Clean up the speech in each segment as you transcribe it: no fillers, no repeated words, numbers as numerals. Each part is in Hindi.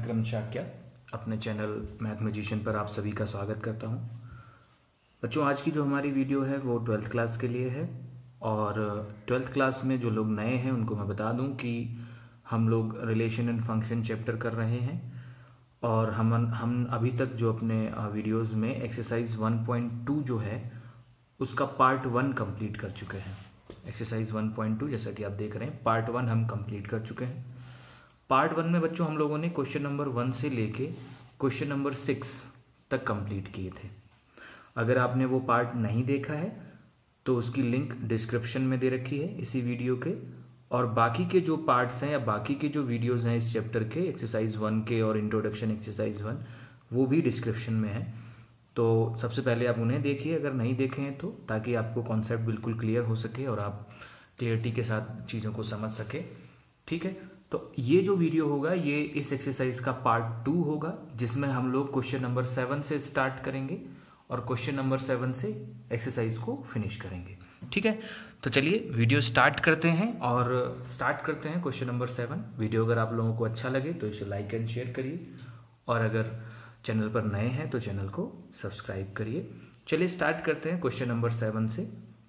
विक्रम शाक्या अपने चैनल मैथ मैजिशियन पर आप सभी का स्वागत करता हूं। बच्चों, आज की जो हमारी वीडियो है वो 12th क्लास के लिए है और 12th क्लास में जो लोग नए हैं उनको मैं बता दूं कि हम लोग रिलेशन एंड फंक्शन चैप्टर कर रहे हैं और हम अभी तक जो अपने वीडियोस में एक्सरसाइज 1.2 जो है उसका पार्ट 1 कंप्लीट कर चुके हैं। एक्सरसाइज 1.2 जैसा कि आप देख रहे हैं पार्ट 1 हम कंप्लीट कर चुके हैं। पार्ट 1 में बच्चों हम लोगों ने क्वेश्चन नंबर 1 से लेके क्वेश्चन नंबर 6 तक कंप्लीट किए थे। अगर आपने वो पार्ट नहीं देखा है तो उसकी लिंक डिस्क्रिप्शन में दे रखी है इसी वीडियो के, और बाकी के जो पार्ट्स हैं या बाकी के जो वीडियोस हैं इस चैप्टर के एक्सरसाइज 1 के और इंट्रोडक्शन एक्सरसाइज 1 वो भी डिस्क्रिप्शन में है। तो सबसे पहले आप उन्हें देखिए अगर नहीं देखे हैं तो, ताकि आपको कॉन्सेप्ट बिल्कुल क्लियर हो सके और आप क्लियरिटी के साथ चीज़ों को समझ सके। ठीक है, तो ये जो वीडियो होगा ये इस एक्सरसाइज का पार्ट 2 होगा, जिसमें हम लोग क्वेश्चन नंबर 7 से स्टार्ट करेंगे और क्वेश्चन नंबर 7 से एक्सरसाइज को फिनिश करेंगे। ठीक है, तो चलिए वीडियो स्टार्ट करते हैं और स्टार्ट करते हैं क्वेश्चन नंबर 7। वीडियो अगर आप लोगों को अच्छा लगे तो इसे लाइक एंड शेयर करिए और अगर चैनल पर नए हैं तो चैनल को सब्सक्राइब करिए। चलिए स्टार्ट करते हैं क्वेश्चन नंबर 7 से।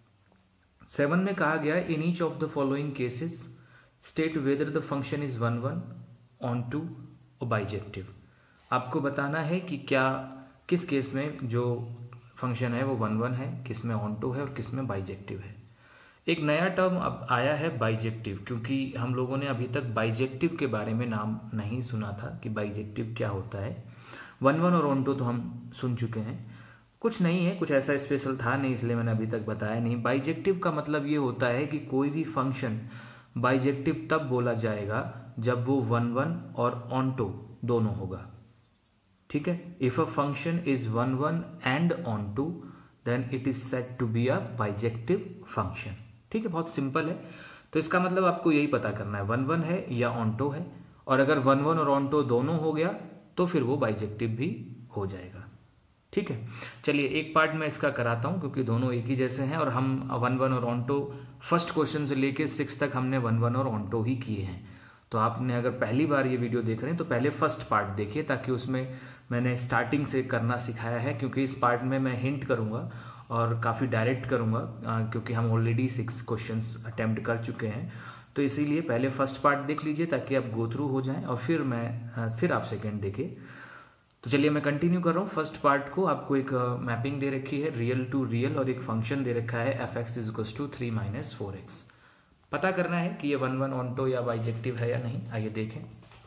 7 में कहा गया है in each of the following cases state whether the function is 1 onto और बाइजेक्टिव। आपको बताना है कि क्या किस केस में जो फंक्शन है वो 1 है, किस में ऑन टू है और किस में बाइजेक्टिव है। एक नया टर्म अब आया है बाइजेक्टिव, क्योंकि हम लोगों ने अभी तक बाइजेक्टिव के बारे में नाम नहीं सुना था कि बाइजेक्टिव क्या होता है। 1 और ऑन टू तो हम सुन चुके हैं, कुछ नहीं है, कुछ ऐसा स्पेशल था नहीं इसलिए मैंने अभी तक बताया नहीं। बाइजेक्टिव का मतलब ये होता है कि कोई भी फंक्शन बाइजेक्टिव तब बोला जाएगा जब वो 1 और ऑन टू दोनों होगा। ठीक है, if a function is 1 and onto then it is said to be a bijective function. ठीक है, बहुत सिंपल है। तो इसका मतलब आपको यही पता करना है 1 है या ऑन टू है, और अगर 1 और ऑन टू दोनों हो गया तो फिर वो बाइजेक्टिव भी हो जाएगा। ठीक है, चलिए एक पार्ट में इसका कराता हूं क्योंकि दोनों एक ही जैसे हैं और हम 1 और ऑन टू फर्स्ट क्वेश्चन से लेके 6 तक हमने 1 और ऑन टू ही किए हैं। तो आपने अगर पहली बार ये वीडियो देख रहे हैं तो पहले फर्स्ट पार्ट देखिए, ताकि उसमें मैंने स्टार्टिंग से करना सिखाया है, क्योंकि इस पार्ट में मैं हिंट करूंगा और काफ़ी डायरेक्ट करूंगा क्योंकि हम ऑलरेडी 6 क्वेश्चंस अटेम्प्ट कर चुके हैं। तो इसीलिए पहले फर्स्ट पार्ट देख लीजिए ताकि आप गो थ्रू हो जाएं और फिर आप सेकेंड देखिए। तो चलिए मैं कंटिन्यू कर रहा हूँ फर्स्ट पार्ट को। आपको एक मैपिंग दे रखी है रियल टू रियल और एक फंक्शन दे रखा है fx = 3 - 4x। पता करना है कि ये 1 ऑन टू या बाइजेक्टिव है या नहीं। आइए देखें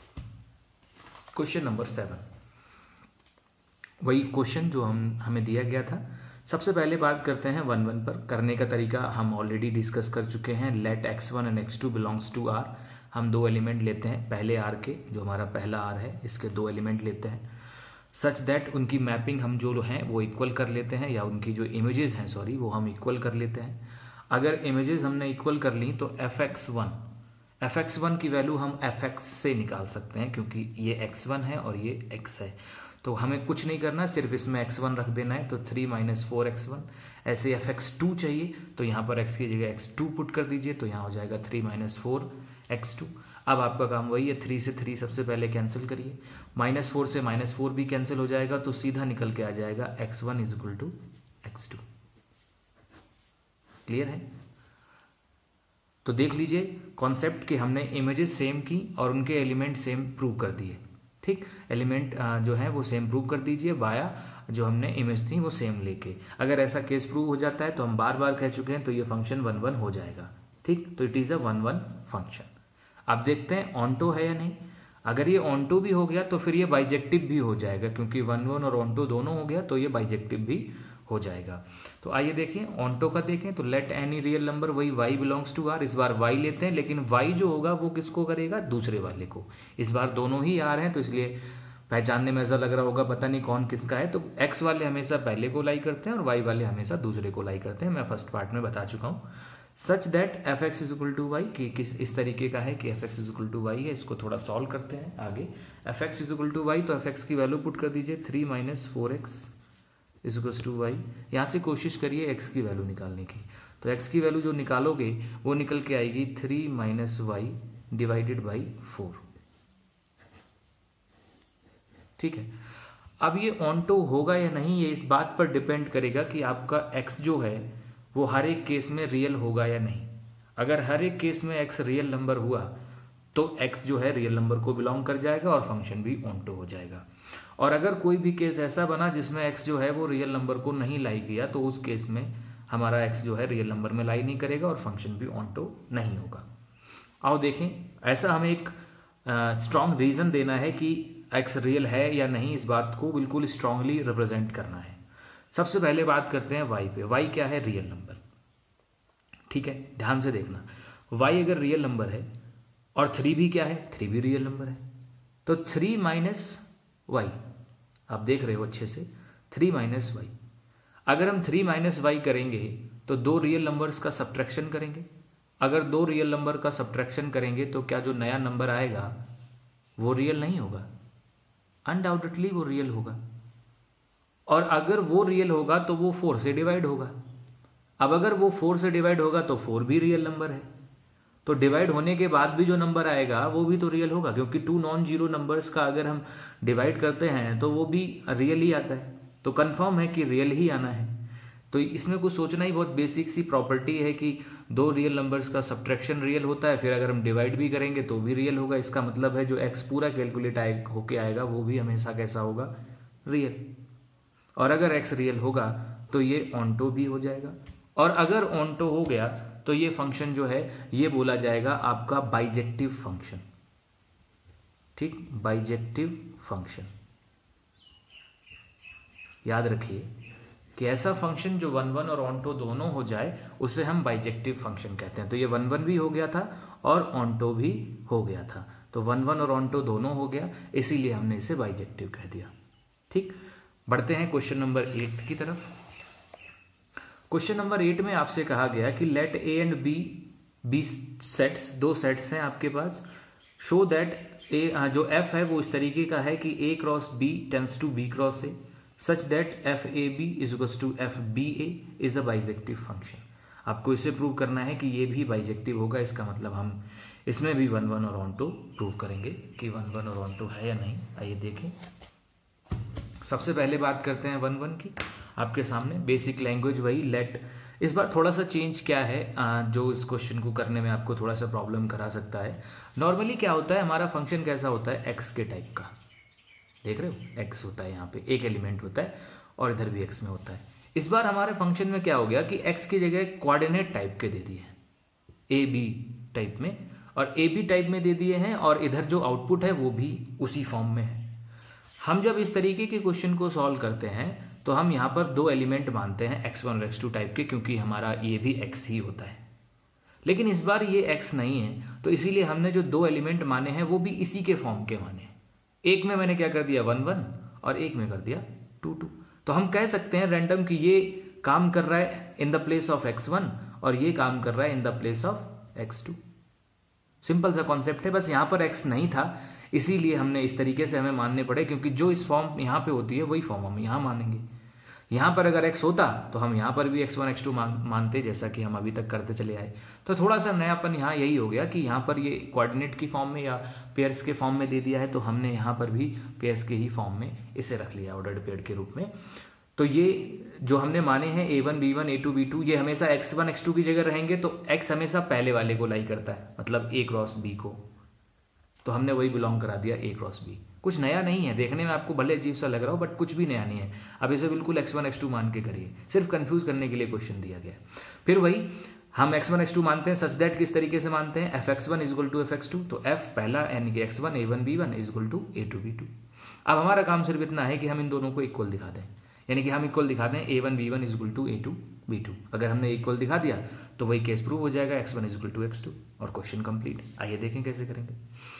क्वेश्चन नंबर 7, वही क्वेश्चन जो हमें दिया गया था। सबसे पहले बात करते हैं 1 पर। करने का तरीका हम ऑलरेडी डिस्कस कर चुके हैं। Let x1 and x2 belongs to r। हम 2 एलिमेंट लेते हैं पहले r के, जो हमारा पहला r है इसके 2 एलिमेंट लेते हैं, सच दैट उनकी मैपिंग हम जो हैं वो इक्वल कर लेते हैं, या उनकी जो इमेजेस हैं वो हम इक्वल कर लेते हैं। अगर इमेजेस हमने इक्वल कर ली तो fx1 की वैल्यू हम fx से निकाल सकते हैं, क्योंकि ये x1 है और ये x है। तो हमें कुछ नहीं करना, सिर्फ इसमें x1 रख देना है। तो 3 - 4x1। ऐसे fx2 चाहिए तो यहाँ पर x की जगह x2 पुट कर दीजिए, तो यहाँ हो जाएगा 3 - 4x2। अब आपका काम वही है, 3 से 3 सबसे पहले कैंसिल करिए, -4 से -4 भी कैंसिल हो जाएगा, तो सीधा निकल के आ जाएगा x1 = x2। क्लियर है? तो देख लीजिए कॉन्सेप्ट कि हमने इमेजेस सेम की और उनके एलिमेंट सेम प्रूव कर दिए। ठीक, एलिमेंट जो है वो सेम प्रूव कर दीजिए वाया जो हमने इमेज थी वो सेम लेके। अगर ऐसा केस प्रूव हो जाता है तो हम बार बार कह चुके हैं, तो ये फंक्शन 1 हो जाएगा। ठीक, तो इट इज अ 1 फंक्शन। अब देखते हैं ऑन टू है या नहीं। अगर ये ऑन टू भी हो गया तो फिर ये बाइजेक्टिव भी हो जाएगा, क्योंकि 1 और ऑन टू दोनों हो गया तो ये बाइजेक्टिव भी हो जाएगा। तो आइए देखें ऑन टू का देखें तो लेट एनी रियल नंबर, वही y बिलोंग्स टू r। इस बार y लेते हैं, लेकिन y जो होगा वो किसको करेगा, दूसरे वाले को। इस बार दोनों ही r हैं तो इसलिए पहचानने में ऐसा लग रहा होगा पता नहीं कौन किसका है। तो x वाले हमेशा पहले को लाई करते हैं और y वाले हमेशा दूसरे को लाई करते हैं। मैं फर्स्ट पार्ट में बता चुका हूँ। सच दैट fx = y, कि किस इस तरीके का है कि fx = y है। इसको थोड़ा सॉल्व करते हैं आगे। fx = y, तो fx की वैल्यू पुट कर दीजिए 3 - 4x = y। यहाँ से कोशिश करिए x की वैल्यू निकालने की। तो x की वैल्यू जो निकालोगे वो निकल के आएगी 3 - y / 4। ठीक है। अब ये ऑनटो होगा या नहीं, ये इस बात पर डिपेंड करेगा कि आपका x जो है वो हर एक केस में रियल होगा या नहीं। अगर हर एक केस में x रियल नंबर हुआ तो x जो है रियल नंबर को बिलोंग कर जाएगा और फंक्शन भी ऑनटो हो जाएगा। और अगर कोई भी केस ऐसा बना जिसमें x जो है वो रियल नंबर को नहीं लाई किया तो उस केस में हमारा x जो है रियल नंबर में लाई नहीं करेगा और फंक्शन भी ऑनटो नहीं होगा। आओ देखें, ऐसा हमें एक स्ट्रॉन्ग रीजन देना है कि x रियल है या नहीं, इस बात को बिल्कुल स्ट्रांगली रिप्रेजेंट करना है। सबसे पहले बात करते हैं y पे। y क्या है? Real number. ठीक है, ध्यान से देखना, y अगर रियल नंबर है और 3 भी क्या है? 3 भी रियल नंबर है, तो 3 माइनस वाई, आप देख रहे हो अच्छे से, 3 माइनस वाई। अगर हम 3 माइनस वाई करेंगे तो 2 रियल नंबर्स का सब्ट्रैक्शन करेंगे। अगर 2 रियल नंबर का सब्ट्रैक्शन करेंगे तो क्या जो नया नंबर आएगा वो रियल नहीं होगा? अनडाउटेडली वो रियल होगा। और अगर वो रियल होगा तो वो 4 से डिवाइड होगा। अब अगर वो 4 से डिवाइड होगा तो 4 भी रियल नंबर है, तो डिवाइड होने के बाद भी जो नंबर आएगा वो भी तो रियल होगा, क्योंकि 2 नॉन जीरो नंबर्स का अगर हम डिवाइड करते हैं तो वो भी रियल ही आता है। तो कंफर्म है कि रियल ही आना है। तो इसमें कुछ सोचना ही, बहुत बेसिक सी प्रॉपर्टी है कि 2 रियल नंबर्स का सब्ट्रैक्शन रियल होता है, फिर अगर हम डिवाइड भी करेंगे तो भी रियल होगा। इसका मतलब है जो x पूरा कैलकुलेट होके आएगा वो भी हमेशा कैसा होगा? रियल। और अगर x रियल होगा तो ये ऑनटो भी हो जाएगा। और अगर ऑनटो हो गया तो ये फंक्शन जो है ये बोला जाएगा आपका बाइजेक्टिव फंक्शन। ठीक, बाइजेक्टिव फंक्शन। याद रखिए कि ऐसा फंक्शन जो 1 1 और ऑनटो दोनों हो जाए उसे हम बाइजेक्टिव फंक्शन कहते हैं। तो ये 1 1 भी हो गया था और ऑनटो भी हो गया था, तो 1 1 और ऑनटो दोनों हो गया, इसीलिए हमने इसे बाइजेक्टिव कह दिया। ठीक, बढ़ते हैं क्वेश्चन नंबर 8 की तरफ। क्वेश्चन नंबर 8 में आपसे कहा गया कि let A and B sets, 2 sets हैं आपके पास, शो दैट ए जो एफ है वो इस तरीके का है कि A cross B tends to B cross A, such that f A B is equals to f B A is a bijective function. आपको इसे प्रूव करना है कि ये भी बाइजेक्टिव होगा। इसका मतलब हम इसमें भी 1 1 और ऑनटो प्रूव करेंगे कि 1 1 और ऑनटो है या नहीं। आइए देखें। सबसे पहले बात करते हैं 1 1 की। आपके सामने बेसिक लैंग्वेज वही लेट। इस बार थोड़ा सा चेंज क्या है जो इस क्वेश्चन को करने में आपको थोड़ा सा प्रॉब्लम करा सकता है। नॉर्मली क्या होता है, हमारा फंक्शन कैसा होता है? एक्स के टाइप का, देख रहे हो, एक्स होता है, यहाँ पे एक एलिमेंट होता है और इधर भी एक्स में होता है। इस बार हमारे फंक्शन में क्या हो गया कि एक्स की जगह कोऑर्डिनेट टाइप के दे दिए हैं, ए बी टाइप में, और ए बी टाइप में दे दिए हैं, और इधर जो आउटपुट है वो भी उसी फॉर्म में है। हम जब इस तरीके के क्वेश्चन को सॉल्व करते हैं तो हम यहाँ पर 2 एलिमेंट मानते हैं x1 और x2 टाइप के, क्योंकि हमारा ये भी x ही होता है। लेकिन इस बार ये x नहीं है, तो इसीलिए हमने जो 2 एलिमेंट माने हैं वो भी इसी के फॉर्म के माने। एक में मैंने क्या कर दिया? 1 1, और एक में कर दिया 2 2। तो हम कह सकते हैं रैंडम कि ये काम कर रहा है in the place of x1 और ये काम कर रहा है in the place of x2। Simple सा कॉन्सेप्ट है, बस यहां पर x नहीं था इसीलिए हमने इस तरीके से हमें मानने पड़े, क्योंकि जो इस फॉर्म यहां पे होती है वही फॉर्म हम यहां मानेंगे। यहां पर अगर x होता तो हम यहां पर भी x1 x2 मानते, जैसा कि हम अभी तक करते चले आए। तो थोड़ा सा नयापन यहां यही हो गया कि यहां पर ये कोऑर्डिनेट की फॉर्म में या पेयर्स के फॉर्म में दे दिया है, तो हमने यहां पर भी पेयर्स के ही फॉर्म में इसे रख लिया ऑर्डर्ड पेयर के रूप में। तो ये जो हमने माने हैं a1 b1 a2 b2, ये हमेशा x1 x2 की जगह रहेंगे, तो x हमेशा पहले वाले को लाई करता है, मतलब a क्रॉस b को, तो हमने वही बिलोंग करा दिया a क्रॉस b। कुछ नया नहीं है, देखने में आपको भले अजीब सा लग रहा हो बट कुछ भी नया नहीं है। अब इसे बिल्कुल x1 x2 मान के करिए, सिर्फ कंफ्यूज करने के लिए क्वेश्चन दिया गया। फिर वही हम x1 x2 मानते हैं, सच दैट किस तरीके से मानते हैं? fx1 is equal to fx2, तो f पहला यानी कि x1 a1 b1 is equal to a2 b2। अब हमारा काम सिर्फ इतना है कि हम इन दोनों को इक्वल दिखा दें, यानी कि हम इक्वल दिखा दें a1 b1 is equal to a2 b2। अगर हमने इक्वल दिखा दिया तो वही केस प्रूव हो जाएगा, x1 is equal to x2 और क्वेश्चन कंप्लीट। आइए देखें कैसे करेंगे।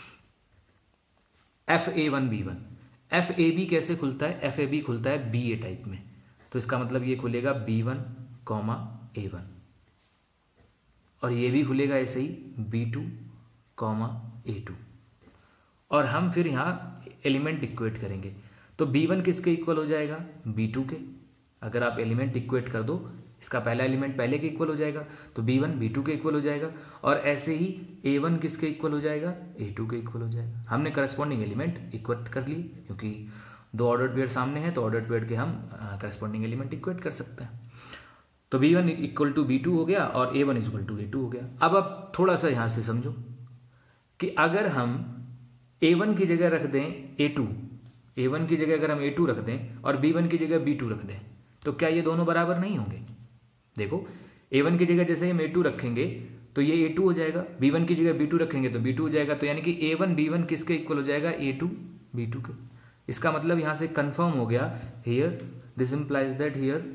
F A one B one, f A B कैसे खुलता है? एफ ए बी खुलता है बी ए टाइप में, तो इसका मतलब ये खुलेगा b1 कॉमा a1, और ये भी खुलेगा ऐसे ही b2 कॉमा a2, और हम फिर यहां एलिमेंट इक्वेट करेंगे। तो b1 किसके इक्वल हो जाएगा? b2 के। अगर आप एलिमेंट इक्वेट कर दो, इसका पहला एलिमेंट पहले के इक्वल हो जाएगा, तो b1 b2 के इक्वल हो जाएगा, और ऐसे ही a1 किसके इक्वल हो जाएगा? a2 के इक्वल हो जाएगा। हमने करस्पॉन्डिंग एलिमेंट इक्वेट कर लिए, क्योंकि दो ऑर्डर्ड पेयर सामने है तो ऑर्डर्ड पेयर के हम करस्पॉन्डिंग एलिमेंट इक्वेट कर सकते हैं। तो B1 इक्वल टू B2 हो गया और A1 इक्वल टू A2 हो गया। अब आप थोड़ा सा यहां से समझो कि अगर हम A1 की जगह रख दें A2, A1 की जगह अगर हम A2 रख दें और B1 की जगह B2 रख दें तो क्या ये दोनों बराबर नहीं होंगे? देखो A1 की जगह जैसे हम A2 रखेंगे तो ये A2 हो जाएगा, B1 की जगह B2 रखेंगे तो B2 हो जाएगा। तो यानी कि A1 B1 किसके इक्वल हो जाएगा? A2 B2 के। इसका मतलब यहां से कंफर्म हो गया, here this implies that here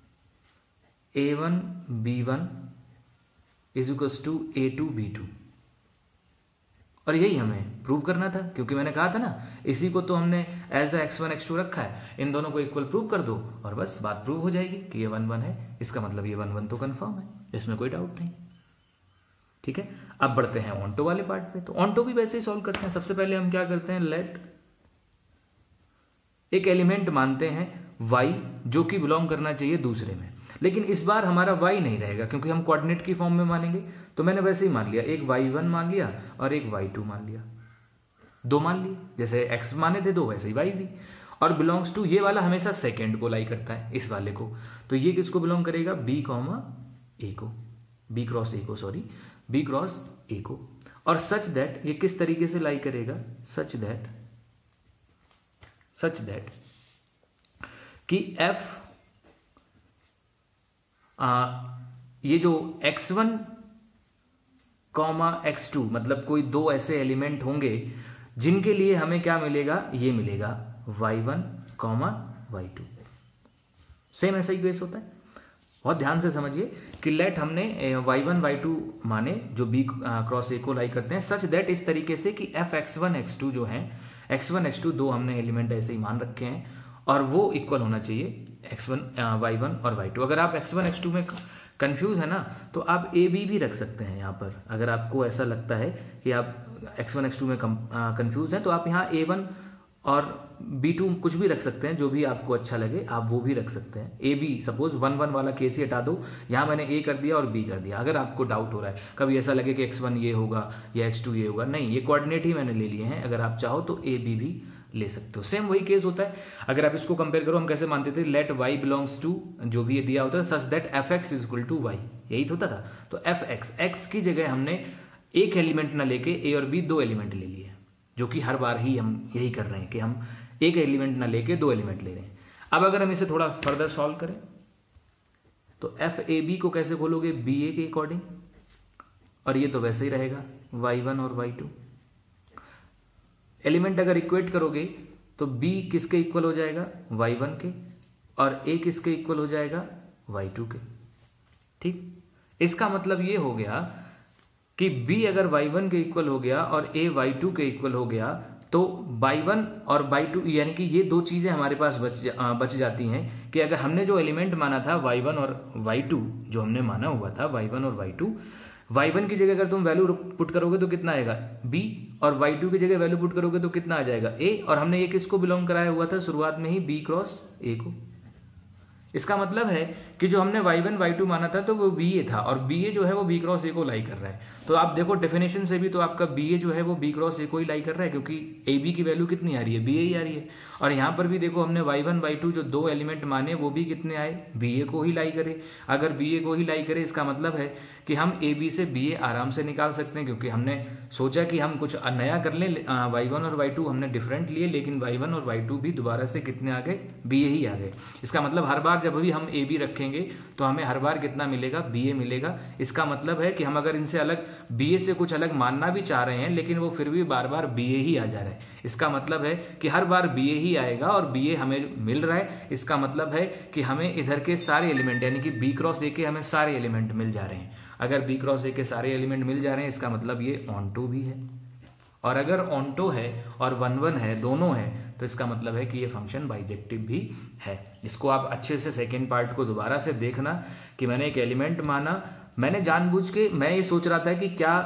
A1 B1 is equals to A2 B2। और यही हमें प्रूव करना था, क्योंकि मैंने कहा था ना इसी को तो हमने एज अ x1 x2 रखा है, इन दोनों को इक्वल प्रूव कर दो और बस बात प्रूव हो जाएगी कि ये 1 1 है। इसका मतलब ये 1 1 तो कंफर्म है, इसमें कोई डाउट नहीं। ठीक है, अब बढ़ते हैं ऑन्टो वाले पार्ट पे। तो ऑन्टो भी वैसे ही सॉल्व करते हैं। सबसे पहले हम क्या करते हैं, लेट एक एलिमेंट मानते हैं y जो कि बिलोंग करना चाहिए दूसरे में, लेकिन इस बार हमारा y नहीं रहेगा क्योंकि हम कोऑर्डिनेट की फॉर्म में मानेंगे। तो मैंने वैसे ही मान लिया, एक y1 मान लिया और एक y2 मान लिया, दो मान लिए, जैसे x माने थे दो वैसे ही y भी। और बिलोंग्स टू ये वाला हमेशा सेकेंड को लाई करता है, इस वाले को। तो ये किसको बिलोंग करेगा? b a को, b क्रॉस a को, सॉरी b क्रॉस a को। और सच दैट ये किस तरीके से लाई करेगा? सच दैट कि f ये जो x1 x2 मतलब कोई दो ऐसे एलिमेंट होंगे जिनके लिए हमें क्या मिलेगा? ये मिलेगा y1 y2। सेम ऐसा ही केस होता है। बहुत ध्यान से समझिए कि लेट हमने y1 y2 माने जो b क्रॉस a को लाई करते हैं, सच दैट इस तरीके से कि f x1 x2 जो है, x1 x2 दो हमने एलिमेंट ऐसे ही मान रखे हैं और वो इक्वल होना चाहिए x1 y1 और y2। अगर आप x1 x2 में कंफ्यूज है ना तो आप a b भी रख सकते हैं यहाँ पर। अगर आपको ऐसा लगता है कि आप x1 x2 में कंफ्यूज हैं तो आप यहाँ a1 और b2 कुछ भी रख सकते हैं, जो भी आपको अच्छा लगे आप वो भी रख सकते हैं। a b सपोज 1 1 वाला केस ही हटा दो, यहाँ मैंने a कर दिया और b कर दिया। अगर आपको डाउट हो रहा है, कभी ऐसा लगे कि x1 ये होगा या x2 ये होगा, नहीं, ये कोऑर्डिनेट ही मैंने ले लिए हैं। अगर आप चाहो तो a b भी ले सकते हो। सेम वही केस होता है। अगर आप इसको कंपेयर करो, हम कैसे मानते थे, लेट y बिलोंग्स टू जो भी ये दिया होता है such that fx is equal to y, यही तो होता था। तो fx, x की जगह हमने एक एलिमेंट ना लेके a और b दो एलिमेंट ले लिए, जो कि हर बार ही हम यही कर रहे हैं कि हम एक एलिमेंट ना लेके दो एलिमेंट ले रहे हैं। अब अगर हम इसे थोड़ा फर्दर सॉल्व करें तो f a b को कैसे खोलोगे? b a के अकॉर्डिंग, और ये तो वैसे ही रहेगा y1 और y2। एलिमेंट अगर इक्वेट करोगे तो b किसके इक्वल हो जाएगा? y1 के, और a किसके इक्वल हो जाएगा? y2 के। ठीक, इसका मतलब ये हो गया कि b अगर y1 के इक्वल हो गया और a y2 के इक्वल हो गया तो y1 और y2 यानी कि ये दो चीजें हमारे पास बच जाती हैं कि अगर हमने जो एलिमेंट माना था y1 और y2, जो हमने माना हुआ था y1 और y2, y1 की जगह अगर तुम वैल्यू पुट करोगे तो कितना आएगा? b, और y2 की जगह वैल्यू पुट करोगे तो कितना आ जाएगा? a, और हमने ये किसको बिलोंग कराया हुआ था शुरुआत में ही? b क्रॉस a को। इसका मतलब है कि जो हमने y1 y2 माना था तो वो ba था, और ba जो है वो b क्रॉस a को लाई कर रहा है। तो आप देखो डेफिनेशन से भी तो आपका ba जो है वो b क्रॉस a को ही लाई कर रहा है, क्योंकि ab की वैल्यू कितनी आ रही है? ba ही आ रही है। और यहाँ पर भी देखो हमने y1 y2 जो दो एलिमेंट माने वो भी कितने आए? ba को ही लाई करे। अगर ba को ही लाई करे इसका मतलब है कि हम ab से ba आराम से निकाल सकते हैं, क्योंकि हमने सोचा कि हम कुछ नया कर लें। y1 और y2 हमने डिफरेंट लिए, लेकिन y1 और y2 भी दोबारा से कितने आ गए? ba ही आ गए। इसका मतलब हर बार जब भी हम ab रखेंगे तो हमें हर बार कितना मिलेगा? ba मिलेगा। इसका मतलब है कि हम अगर इनसे अलग ba से कुछ अलग मानना भी चाह रहे हैं लेकिन वो फिर भी बार बार ba ही आ जा रहा है। इसका मतलब है कि हर बार ba ही आएगा और ba हमें मिल रहा है। इसका मतलब है कि हमें इधर के सारे एलिमेंट यानी कि b क्रॉस a के हमें सारे एलिमेंट मिल जा रहे हैं। अगर b क्रॉस a के सारे एलिमेंट मिल जा रहे हैं इसका मतलब ये ऑन्टो भी है, और अगर ऑन्टो है और 1 1 है, दोनों है, तो इसका मतलब है कि ये फंक्शन बाइजेक्टिव भी है। इसको आप अच्छे से सेकेंड पार्ट को दोबारा से देखना कि मैंने एक एलिमेंट माना, मैंने जानबूझ के, मैं ये सोच रहा था कि क्या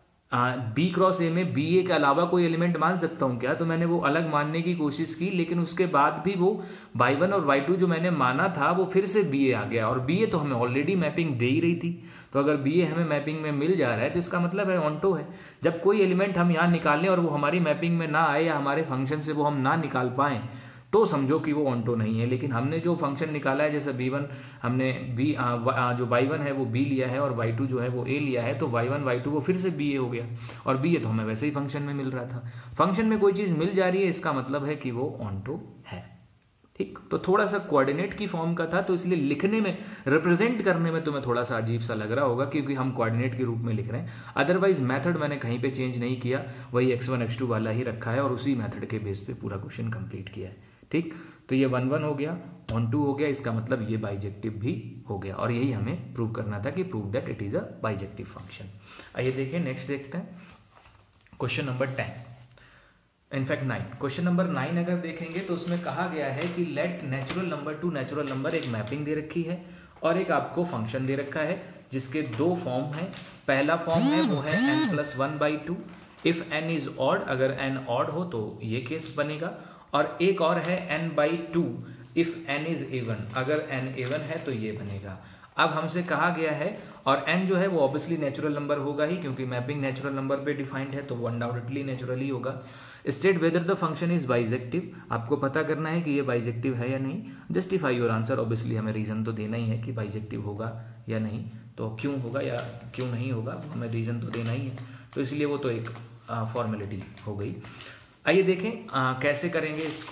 b क्रॉस a में ba के अलावा कोई एलिमेंट मान सकता हूं क्या, तो मैंने वो अलग मानने की कोशिश की, लेकिन उसके बाद भी वो y1 और y2 जो मैंने माना था वो फिर से ba आ गया, और ba तो हमें ऑलरेडी मैपिंग दे ही रही थी। तो अगर ba हमें मैपिंग में मिल जा रहा है तो इसका मतलब है ऑन्टो है। जब कोई एलिमेंट हम यहाँ निकालें और वो हमारी मैपिंग में ना आए या हमारे फंक्शन से वो हम ना निकाल पाए तो समझो कि वो ऑन्टो नहीं है। लेकिन हमने जो फंक्शन निकाला है, जैसे b1 हमने जो y1 है वो b लिया है और y2 जो है वो a लिया है, तो y1 y2 वो फिर से ba हो गया, और b है तो हमें वैसे ही फंक्शन में मिल रहा था। फंक्शन में कोई चीज मिल जा रही है, इसका मतलब है कि वो ऑन्टो है। ठीक, तो थोड़ा सा कोऑर्डिनेट की फॉर्म का था, तो इसलिए लिखने में, रिप्रेजेंट करने में तुम्हें थोड़ा सा अजीब सा लग रहा होगा, क्योंकि हम कोऑर्डिनेट के रूप में लिख रहे हैं। अदरवाइज मेथड मैंने कहीं पे चेंज नहीं किया, वही x1 x2 वाला ही रखा है और उसी मेथड के बेस पे पूरा क्वेश्चन कंप्लीट किया है। ठीक, तो ये 1 1 हो गया, ऑन 2 हो गया, इसका मतलब ये बाइजेक्टिव भी हो गया, और यही हमें प्रूव करना था कि prove that it is a bijective function. आइए देखिए नेक्स्ट देखते हैं question number 10, in fact 9। Question number 9 अगर देखेंगे तो उसमें कहा गया है कि let natural number to natural number, एक मैपिंग दे रखी है और एक आपको फंक्शन दे रखा है जिसके दो फॉर्म है। पहला फॉर्म है वो है n+1/2 if n is odd, अगर n ऑड हो तो ये केस बनेगा, और एक और है n/2 if n is even, अगर n इवन है तो ये बनेगा। अब हमसे कहा गया है, और n जो है वो ऑब्वियसली नेचुरल नंबर होगा ही, क्योंकि मैपिंग नेचुरल नंबर पे डिफाइंड है, तो वो अनडाउटेडली नेचुरल ही होगा। State whether the function is bijective, आपको पता करना है कि ये बाइजेक्टिव है या नहीं। जस्टिफाई योर आंसर, ऑब्वियसली हमें रीजन तो देना ही है कि बाइजेक्टिव होगा या नहीं, तो क्यों होगा या क्यों नहीं होगा हमें रीजन तो देना ही है, तो इसलिए वो तो एक फॉर्मेलिटी हो गई। आइए देखें कैसे करेंगे इसको।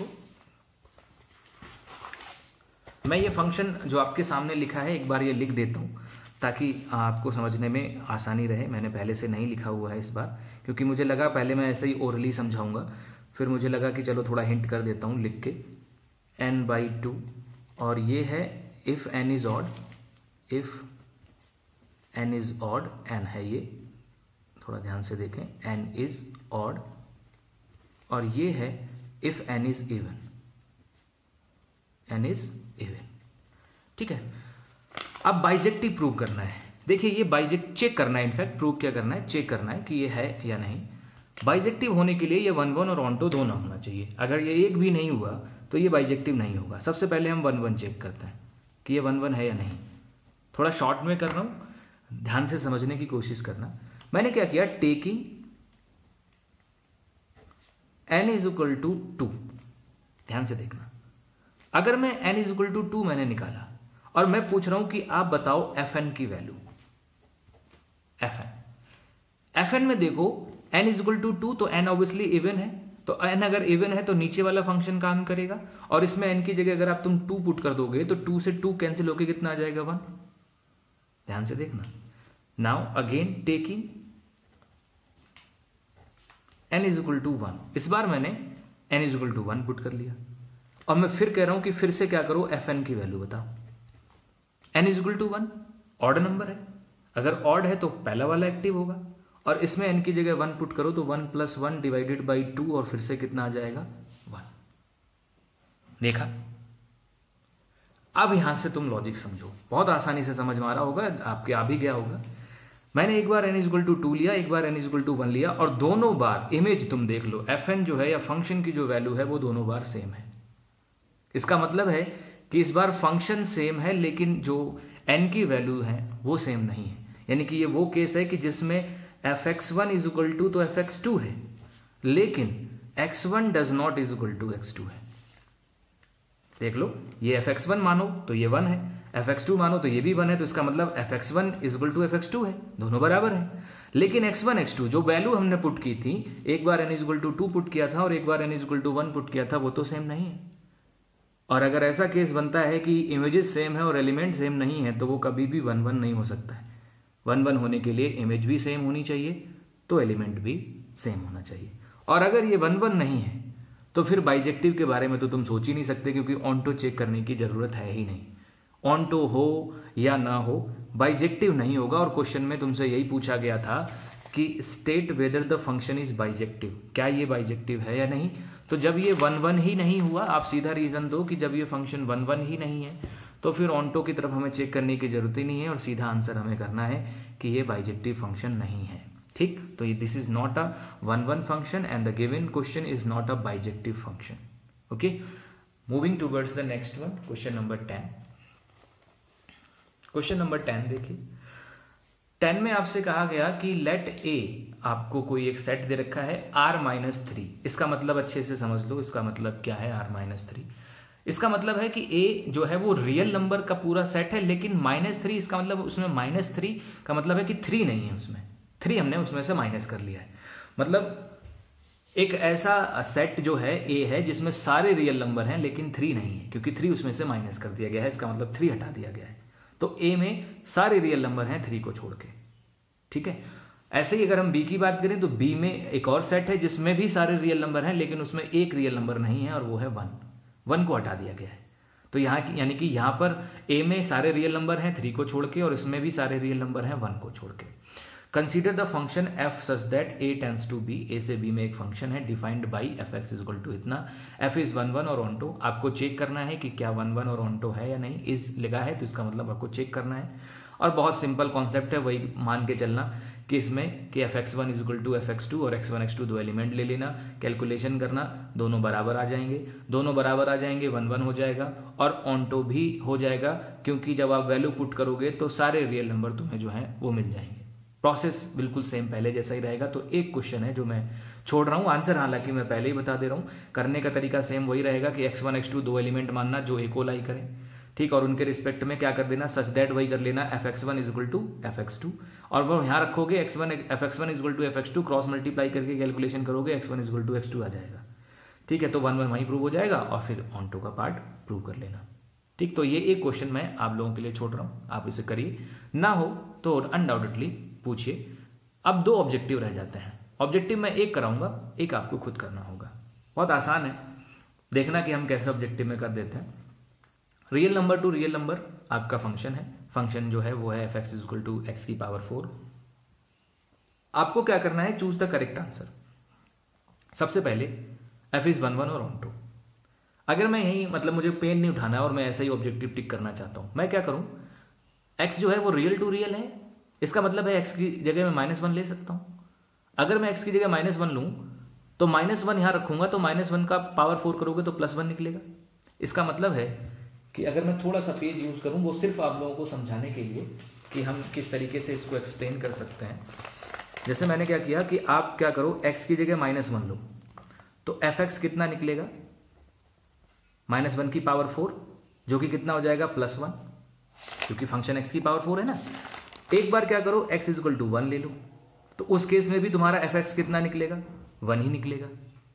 मैं ये फंक्शन जो आपके सामने लिखा है एक बार ये लिख देता हूँ ताकि आपको समझने में आसानी रहे। मैंने पहले से नहीं लिखा हुआ है इस बार, क्योंकि मुझे लगा पहले मैं ऐसे ही ओरली समझाऊंगा, फिर मुझे लगा कि चलो थोड़ा हिंट कर देता हूँ लिख के। n/2, और ये है if n is odd, if n is odd, n है ये, थोड़ा ध्यान से देखें, n इज ऑड, और ये है if n is even, n is even. ठीक है, अब बाइजेक्टिव प्रूव करना है। देखिए ये बाइजेक्ट चेक करना है, इनफैक्ट प्रूव क्या करना है, चेक करना है कि ये है या नहीं। बाइजेक्टिव होने के लिए ये 1 1 और ऑन्टो दोनों होना चाहिए। अगर ये एक भी नहीं हुआ तो ये बाइजेक्टिव नहीं होगा। सबसे पहले हम 1 1 चेक करते हैं कि ये 1 1 है या नहीं। थोड़ा शॉर्ट में कर रहा हूं, ध्यान से समझने की कोशिश करना। मैंने क्या किया, taking n is equal to 2, ध्यान से देखना। अगर मैं n इज इक्वल टू 2 मैंने निकाला और मैं पूछ रहा हूं कि आप बताओ fn की वैल्यू, fn में देखो n इज इक्वल टू 2, तो n ऑब्वियसली इवन है, तो n अगर इवन है तो नीचे वाला फंक्शन काम करेगा, और इसमें n की जगह अगर आप तुम 2 पुट कर दोगे तो 2 से 2 कैंसिल होके कितना आ जाएगा, 1। ध्यान से देखना। Now again taking n is equal to 1, इस बार मैंने n is equal to 1 put कर लिया, और मैं फिर कह रहा हूं कि फिर से क्या करो, fn की वैल्यू बताओ। n is equal to 1 odd number है, अगर ऑड है तो पहला वाला एक्टिव होगा, और इसमें n की जगह 1 पुट करो तो 1 + 1 डिवाइडेड बाई 2, और फिर से कितना आ जाएगा, 1। देखा, अब यहां से तुम लॉजिक समझो, बहुत आसानी से समझ में आ रहा होगा, आपके आ भी गया होगा। मैंने एक बार n इज इक्वल टू 2 लिया, एक बार n इज इक्वल टू 1 लिया, और दोनों बार इमेज तुम देख लो, fn जो है या फंक्शन की जो वैल्यू है वो दोनों बार सेम है। इसका मतलब है कि इस बार फंक्शन सेम है, लेकिन जो n की वैल्यू है वो सेम नहीं है। यानी कि ये वो केस है कि जिसमें fx1 इज इक्वल टू तो fx2 है, लेकिन x1 does not is equal to x2 है। देख लो, ये fx1 मानो तो ये 1 है, fx2 मानो तो ये भी 1 है, तो इसका मतलब fx1 is equal to fx2 है, दोनों बराबर है। लेकिन x1 x2 जो वैल्यू हमने पुट की थी, एक बार n is equal to 2 put किया था और एक बार n is equal to 1 put किया था, वो तो सेम नहीं है। और अगर ऐसा केस बनता है कि इमेजेस सेम है और एलिमेंट सेम नहीं है, तो वो कभी भी 1 1 नहीं हो सकता है। 1 1 होने के लिए इमेज भी सेम होनी चाहिए, तो एलिमेंट भी सेम होना चाहिए। और अगर ये 1 1 नहीं है तो फिर बाइजेक्टिव के बारे में तो तुम सोच ही नहीं सकते, क्योंकि ऑन्टो चेक करने की जरूरत है ही नहीं। ऑन्टो हो या ना हो, बाइजेक्टिव नहीं होगा। और क्वेश्चन में तुमसे यही पूछा गया था कि state whether the function is bijective, क्या ये बाइजेक्टिव है या नहीं। तो जब ये 1 1 ही नहीं हुआ, आप सीधा रीजन दो कि जब ये फंक्शन 1 1 ही नहीं है, तो फिर ऑन्टो की तरफ हमें चेक करने की जरूरत ही नहीं है, और सीधा आंसर हमें करना है कि ये बाइजेक्टिव फंक्शन नहीं है। ठीक, तो this is not a 1 1 function and the given question is not a bijective function. Okay, moving towards the next one, question number 10। Question number 10 देखिए, 10 में आपसे कहा गया कि लेट ए, आपको कोई एक सेट दे रखा है R-3। इसका मतलब अच्छे से समझ लो, इसका मतलब क्या है R-3। इसका मतलब है कि a जो है वो रियल नंबर का पूरा सेट है, लेकिन -3 इसका मतलब उसमें -3 का मतलब है कि 3 नहीं है उसमें, 3 हमने उसमें से माइनस कर लिया है। मतलब एक ऐसा सेट जो है a है जिसमें सारे रियल नंबर हैं लेकिन 3 नहीं है, क्योंकि 3 उसमें से माइनस कर दिया गया है, इसका मतलब 3 हटा दिया गया है। तो a में सारे रियल नंबर हैं 3 को छोड़ के, ठीक है। ऐसे ही अगर हम b की बात करें तो b में एक और सेट है जिसमें भी सारे रियल नंबर हैं लेकिन उसमें एक रियल नंबर नहीं है और वो है 1 को हटा दिया गया है। तो यहाँ यानी कि यहाँ पर a में सारे रियल नंबर हैं 3 को छोड़ के, और इसमें भी सारे रियल नंबर हैं 1 को छोड़ के। Consider the function f such that a tends to b। a से b में एक फंक्शन है defined by fx equal to इतना, f इज 1 1 और ऑन2। आपको चेक करना है कि क्या 1 1 और ऑन2 है या नहीं। इज लिखा है तो इसका मतलब आपको चेक करना है, और बहुत सिंपल कॉन्सेप्ट है, वही मान के चलना कि इसमें कि fx1 is equal to fx2 और x1 x2 दो एलिमेंट ले लेना, कैलकुलेशन करना, दोनों बराबर आ जाएंगे, दोनों बराबर आ जाएंगे 1 1 हो जाएगा और ऑन2 भी हो जाएगा, क्योंकि जब आप वैल्यू पुट करोगे तो सारे रियल नंबर तुम्हें जो है वो मिल जाएंगे। प्रोसेस बिल्कुल सेम पहले जैसा ही रहेगा। तो एक क्वेश्चन है जो मैं छोड़ रहा हूं, आंसर हालांकि मैं पहले ही बता दे रहा हूं, करने का तरीका सेम वही रहेगा कि x1 x2 दो एलिमेंट मानना जो ए को लाई करें, ठीक, और उनके रिस्पेक्ट में क्या कर देना, सच दैट वही कर लेना fx1 is equal to fx2, और वो यहां रखोगे fx1 is equal to fx2, cross multiply करके कैलकुलेशन करोगे x1 is equal to x2 आ जाएगा, ठीक है। तो 1 1 वहीं प्रूव हो जाएगा और फिर ऑन2 का पार्ट प्रूव कर लेना, ठीक। तो ये एक क्वेश्चन मैं आप लोगों के लिए छोड़ रहा हूं, आप इसे करिए, ना हो तो अनडाउटेडली पूछिए। अब 2 ऑब्जेक्टिव रह जाते हैं। ऑब्जेक्टिव मैं एक कराऊंगा, एक आपको खुद करना होगा, बहुत आसान है, देखना कि हम कैसे ऑब्जेक्टिव में कर देते हैं। Real number to real number आपका फंक्शन है, फंक्शन जो है वो है fx is equal to x की पावर 4। आपको क्या करना है, चूज द करेक्ट आंसर। सबसे पहले f इज 1 1 और ऑन2। अगर मैं यही मतलब मुझे पेन नहीं उठाना है और मैं ऐसा ही ऑब्जेक्टिव टिक करना चाहता हूं, मैं क्या करूं, x जो है वो रियल टू रियल है, इसका मतलब है x की जगह मैं -1 ले सकता हूं। अगर मैं x की जगह -1 लूं तो -1 यहां रखूंगा तो -1 का पावर 4 करोगे तो +1 निकलेगा। इसका मतलब है कि अगर मैं थोड़ा सा पेज यूज करूं, वो सिर्फ आप लोगों को समझाने के लिए कि हम किस तरीके से इसको एक्सप्लेन कर सकते हैं। जैसे मैंने क्या किया कि आप क्या करो, x की जगह -1 लो तो fx कितना निकलेगा, -1 की पावर 4 जो कि कितना हो जाएगा +1, क्योंकि फंक्शन x की पावर 4 है ना। एक बार क्या करो, x इज इक्वल टू 1 ले लो तो उस केस में भी तुम्हारा fx कितना निकलेगा, 1 ही निकलेगा।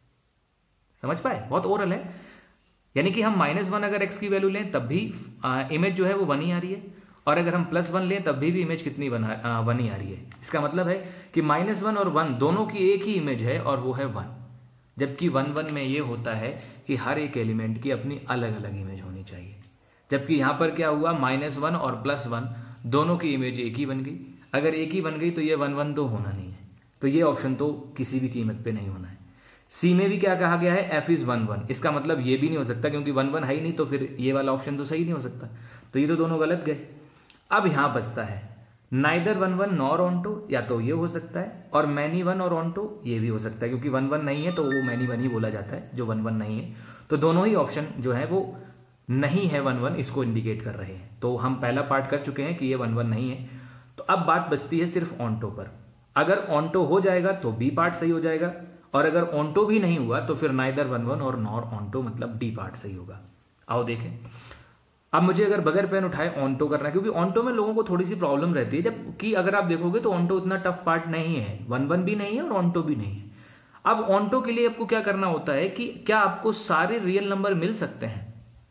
समझ पाए, बहुत ओरल है। यानी कि हम -1 अगर x की वैल्यू लें तब भी इमेज जो है वो 1 ही आ रही है, और अगर हम +1 लें तब भी इमेज कितनी 1 ही आ रही है। इसका मतलब है कि -1 और 1 दोनों की एक ही इमेज है और वो है 1, जबकि 1 1 में ये होता है कि हर एक एलिमेंट की अपनी अलग अलग इमेज होनी चाहिए। जबकि यहां पर क्या हुआ, -1 और +1 दोनों की इमेज एक ही बन गई। अगर एक ही बन गई तो ये 1 1 तो होना नहीं है, तो ये ऑप्शन तो किसी भी कीमत पे नहीं होना है। सी में भी क्या कहा गया है, f इज 1 1, इसका मतलब ये भी नहीं हो सकता क्योंकि 1 1 है ही नहीं, तो फिर ये वाला ऑप्शन तो सही नहीं हो सकता, तो ये तो दोनों गलत गए। अब यहां बचता है नाइदर 1 1 नॉर ऑन2, या तो ये हो सकता है, और मैनी 1 और ऑन2 ये भी हो सकता है, क्योंकि 1 1 नहीं है तो वो मैनी 1 ही बोला जाता है जो 1 1 नहीं है। तो दोनों ही ऑप्शन जो है वो नहीं है 1 1, इसको इंडिकेट कर रहे हैं। तो हम पहला पार्ट कर चुके हैं कि ये 1 1 नहीं है। तो अब बात बचती है सिर्फ ऑन2 पर। अगर ऑन2 हो जाएगा तो बी पार्ट सही हो जाएगा, और अगर ऑन2 भी नहीं हुआ तो फिर नाइदर 1 1 और नॉर ऑन2, मतलब डी पार्ट सही होगा। आओ देखें, अब मुझे अगर बगैर पेन उठाए ऑन2 करना है, क्योंकि ऑन2 में लोगों को थोड़ी सी प्रॉब्लम रहती है, जबकि अगर आप देखोगे तो ऑन2 इतना टफ पार्ट नहीं है, 1 1 भी नहीं है और ऑन2 भी नहीं है। अब ऑन2 के लिए आपको क्या करना होता है कि क्या आपको सारे रियल नंबर मिल सकते हैं।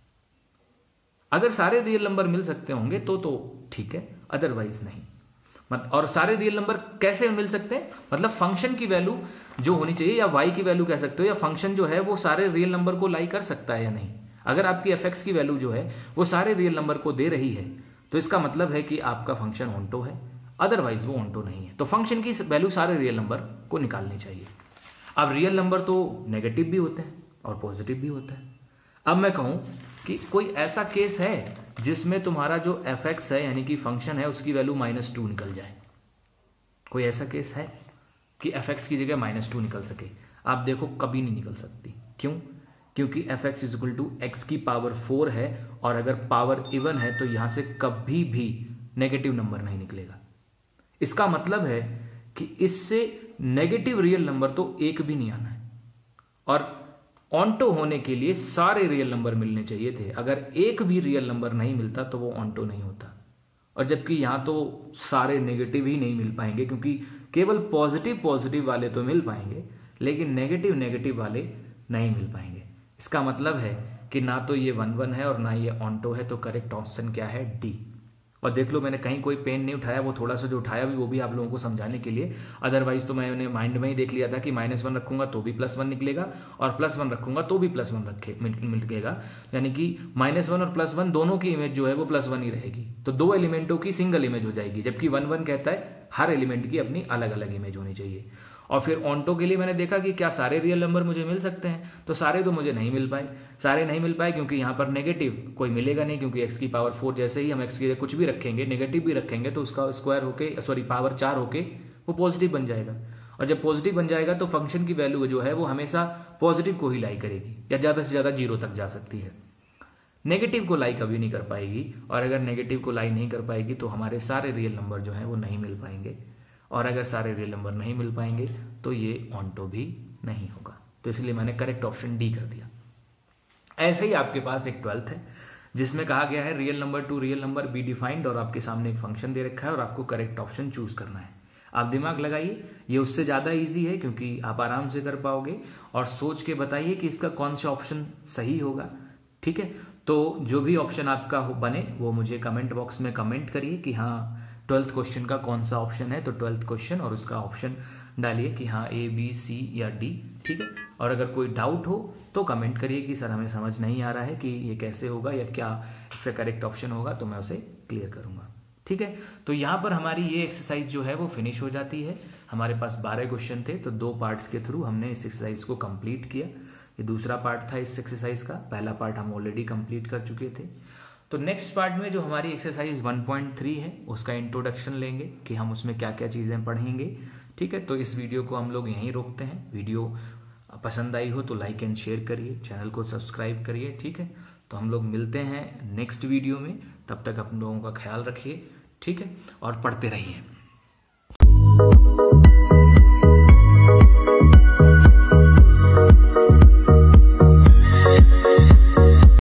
अगर सारे रियल नंबर मिल सकते होंगे तो ठीक है, अदरवाइज नहीं। और सारे रियल नंबर कैसे मिल सकते हैं, मतलब फंक्शन की वैल्यू जो होनी चाहिए, या y की वैल्यू कह सकते हो, या फंक्शन जो है वो सारे रियल नंबर को लाई कर सकता है या नहीं। अगर आपकी fx की वैल्यू जो है वो सारे रियल नंबर को दे रही है तो इसका मतलब है कि आपका फंक्शन ऑन2 है, अदरवाइज वो ऑन2 नहीं है। तो फंक्शन की वैल्यू सारे रियल नंबर को निकालनी चाहिए। अब रियल नंबर तो नेगेटिव भी होते हैं और पॉजिटिव भी होता है। अब मैं कहूं कि कोई ऐसा केस है जिसमें तुम्हारा जो fx है यानी कि फंक्शन है उसकी वैल्यू -2 निकल जाए, कोई ऐसा केस है कि fx की जगह -2 निकल सके। आप देखो कभी नहीं निकल सकती। क्यों? क्योंकि fx is equal to x की पावर 4 है, और अगर पावर इवन है तो यहां से कभी भी नेगेटिव नंबर नहीं निकलेगा। इसका मतलब है कि इससे नेगेटिव रियल नंबर तो एक भी नहीं आना है, और ऑन्टो होने के लिए सारे रियल नंबर मिलने चाहिए थे। अगर एक भी रियल नंबर नहीं मिलता तो वो ऑन्टो नहीं होता, और जबकि यहां तो सारे नेगेटिव ही नहीं मिल पाएंगे, क्योंकि केवल पॉजिटिव वाले तो मिल पाएंगे लेकिन नेगेटिव वाले नहीं मिल पाएंगे। इसका मतलब है कि ना तो ये 1 1 है और ना ये ऑन्टो है, तो करेक्ट ऑप्शन क्या है? डी। और देख लो, मैंने कहीं कोई पेन नहीं उठाया, वो थोड़ा सा जो उठाया भी वो भी आप लोगों को समझाने के लिए, अदरवाइज तो मैंने माइंड में ही देख लिया था कि -1 रखूंगा तो भी +1 निकलेगा और +1 रखूंगा तो भी +1 निकलेगा, यानी कि -1 और +1 दोनों की इमेज जो है वो +1 ही रहेगी, तो दो एलिमेंटों की सिंगल इमेज हो जाएगी, जबकि 1 1 कहता है हर एलिमेंट की अपनी अलग अलग इमेज होनी चाहिए। और फिर ऑन्टो के लिए मैंने देखा कि क्या सारे रियल नंबर मुझे मिल सकते हैं, तो सारे तो मुझे नहीं मिल पाए। सारे नहीं मिल पाए क्योंकि यहाँ पर नेगेटिव कोई मिलेगा नहीं, क्योंकि x की पावर 4 जैसे ही हम x के लिए कुछ भी रखेंगे, नेगेटिव भी रखेंगे, तो उसका स्क्वायर होके पावर 4 होके वो पॉजिटिव बन जाएगा, और जब पॉजिटिव बन जाएगा तो फंक्शन की वैल्यू जो है वो हमेशा पॉजिटिव को ही लाई करेगी, या ज्यादा से ज्यादा 0 तक जा सकती है, नेगेटिव को लाई कभी नहीं कर पाएगी। और अगर नेगेटिव को लाई नहीं कर पाएगी तो हमारे सारे रियल नंबर जो है वो नहीं मिल पाएंगे, और अगर सारे रियल नंबर नहीं मिल पाएंगे तो ये ऑन्टो भी नहीं होगा। तो इसलिए मैंने करेक्ट ऑप्शन डी कर दिया। ऐसे ही आपके पास एक 12th है जिसमें कहा गया है real number to real number be defined, और आपके सामने एक फंक्शन दे रखा है और आपको करेक्ट ऑप्शन चूज करना है। आप दिमाग लगाइए, ये उससे ज्यादा इजी है क्योंकि आप आराम से कर पाओगे, और सोच के बताइए कि इसका कौन सा ऑप्शन सही होगा। ठीक है, तो जो भी ऑप्शन आपका बने वो मुझे कमेंट बॉक्स में कमेंट करिए कि हाँ 12th क्वेश्चन का कौन सा ऑप्शन है, तो 12th क्वेश्चन और उसका ऑप्शन डालिए कि हाँ A B C या D। ठीक है, और अगर कोई डाउट हो तो कमेंट करिए कि सर हमें समझ नहीं आ रहा है कि ये कैसे होगा या क्या इसका करेक्ट ऑप्शन होगा, तो मैं उसे क्लियर करूंगा। ठीक है, तो यहाँ पर हमारी ये एक्सरसाइज जो है वो फिनिश हो जाती है। हमारे पास 12 क्वेश्चन थे, तो 2 पार्ट्स के थ्रू हमने इस एक्सरसाइज को कंप्लीट किया। ये दूसरा पार्ट था इस एक्सरसाइज का, पहला पार्ट हम ऑलरेडी कंप्लीट कर चुके थे। तो नेक्स्ट पार्ट में जो हमारी एक्सरसाइज 1.3 है उसका इंट्रोडक्शन लेंगे कि हम उसमें क्या क्या चीजें पढ़ेंगे। ठीक है, तो इस वीडियो को हम लोग यहीं रोकते हैं। वीडियो पसंद आई हो तो लाइक एंड शेयर करिए, चैनल को सब्सक्राइब करिए। ठीक है, तो हम लोग मिलते हैं नेक्स्ट वीडियो में, तब तक आप लोगों का ख्याल रखिए। ठीक है, और पढ़ते रहिए।